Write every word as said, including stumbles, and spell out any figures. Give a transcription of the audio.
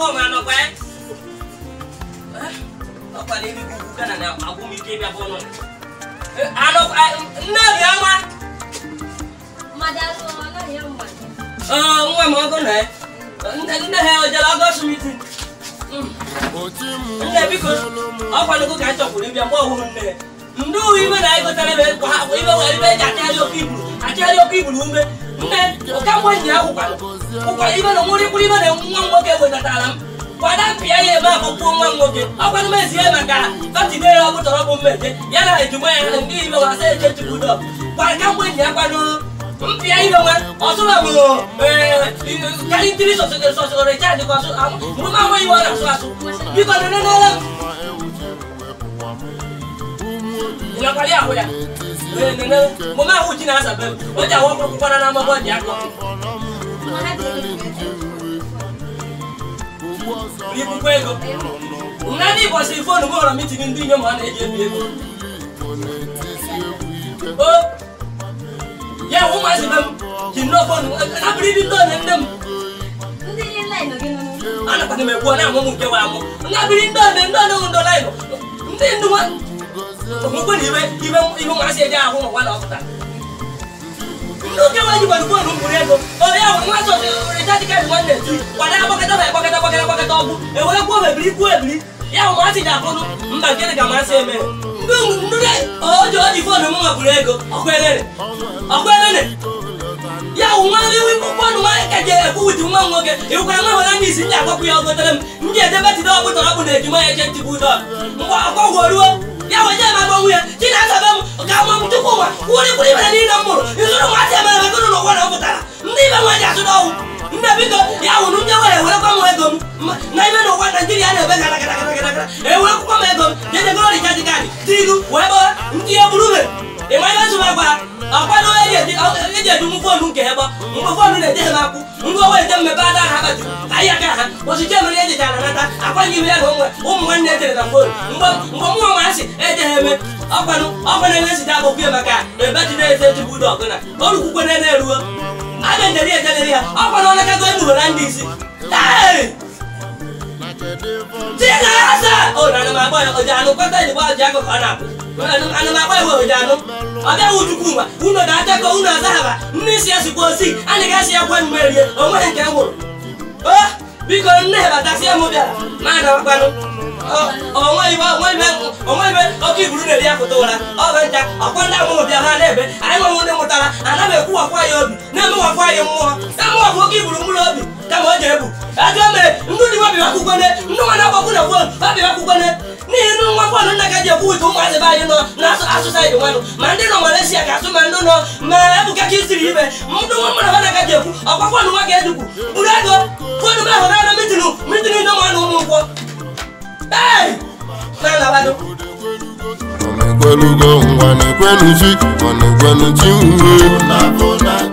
ko ma no kwa o pa ni ku kana na agumi ke bia bono ano na bia ma madalu na yamba ah nwa mo ko na nda nda he o jala go sumiti nda biko o pa no ko ka to ko bia mo hu nne ndu ibe na iko tele be ko ha ko ibe wa ibe ja ta yo kibulu ati yo kibulu mbe nne o ka mo nya ko pa ko pa ibe no muri kuli ibe na nwa mo ke we ta talam Pada pia ye ma ko ko man ngoke akwa me sie maka tati de yo ko toro bo meje ya na ejuma ya ndi ibe wa se je tubudo kwa ka mo nya kwa no mpia ibe wa oso la mo eh kali tiri so so so re cha ni ko so mo ma mo iwa na so aso bi ko na na la ina kali aho ya eh ne ne mo ma hu jina sa be o ja wo ko ko na na mo bo ja ko ni bu kwego nani ko se phone mo ra meeting ndi nyo ma na eje bi ego o ya wo ma se bam ki no phone na bri bi do na ndem ndi ni line no gino ana pa me ko na mo mu ke wa mo na bri ndo na ndo no ndo line ndi ndu wa mo ko ni be ibe ibe ma se ja ho wa na ofta ndo ke wa ji ba ko no muri ego o ya wo ma so re ja ti ka mo na ti wa na ba ka ta ba ka ta ba ka ta ba ka ta bu e wo ko be bri ku e bri ya wo ma ti ja ko no mba ke ga ma se me ndu ndu de o jo di phone mo ma bri ego o ko elele o ko elele ya wo ma bi wi ko no ma ka je ku wi ti ma ngo ke e ko ma wala ni si nya ko ku ya go tele ndi e de ba ti do ko to ra bu na ji ma e je ti bu do ngwa ko go ruo ya wo je ma bo wi ti na sa ba mo ka mo mu tu ko wa wo ni ku ni ba ni na mo yo so ma ti ma ba ko no ko na ko ta ndi ba ma ja so do nda bi ko ya wo nu nya wa e wo ko mo e go na ibe no wa Nigeria na be ga ga ga ga e wo ko mo e go je je ko ri ja ti ka ni tigu wo bo ndi e buru be e ma ba so ba kwa akwa no e je e je du mu phone nke he bo mu phone ne je ma ku ngo we je me ba da ha ba ju aya ka ha wo si je me je ja na ta akwa ni be go wo mu ne je da phone ngo ngo mu ma si e je he me akwa no akwa ne si da bo ku e maka e ba ti ne se ti bu do ko na o ru ku ko ne ne ruo aga nderi e je ne ya akwa no na ka go e mu na ndi si hey Tina asa o na na ma boy o ja no kwata ni ba ja ko kana ana ana ma boy o ja no aga utukuma uno da ta ko uno azaba ni si asiko si ani ga si akwa merie o mo nke ngoro oh biko ne ba ta si mo bia ma na kwa no o mo iba mo iba o mo iba o ki buru ne ria ko to ra o ba ja akwa na mo bia ha lebe ai mo mo ne mutara ana be ku akwa yo bi na mo akwa yo mo ta mo akwa ki buru mu lo bi ta mo je bu ajame ndu ni wa bi wa ku gone ndu wa na ba ku na wo ba bi wa ku gone ni nu wa kwa na ka je ku to ma se ba yo no na aso sai de wanu ma ndi no Malaysia ka so ma ndu no ma bu ka ki siri be ndu wa mo na ka je ku akwa kwa nu wa ka edu ku burago ko nu ba ho na mitinu mitinu no ma nu mu ko hey na na ba do Kwelu go ngwane kwenu chi, ngwane kwenu chi uwe na bona